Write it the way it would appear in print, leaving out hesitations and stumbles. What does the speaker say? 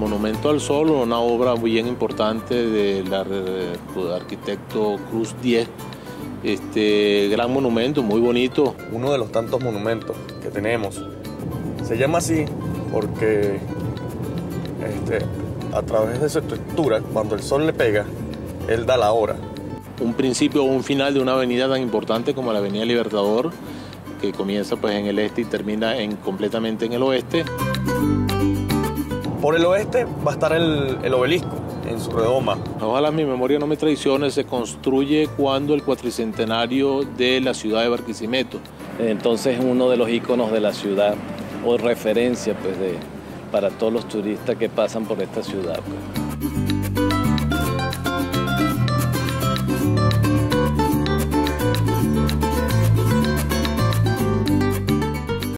Monumento al Sol, una obra bien importante del arquitecto Cruz Diez. Gran monumento, muy bonito. Uno de los tantos monumentos que tenemos. Se llama así porque a través de su estructura, cuando el sol le pega, él da la hora. Un principio o un final de una avenida tan importante como la Avenida Libertador, que comienza pues en el este y termina completamente en el oeste. Por el oeste va a estar el obelisco en su redoma. Ojalá mi memoria no me traicione, se construye cuando el cuatricentenario de la ciudad de Barquisimeto. Entonces uno de los íconos de la ciudad, o referencia pues, para todos los turistas que pasan por esta ciudad. Pues.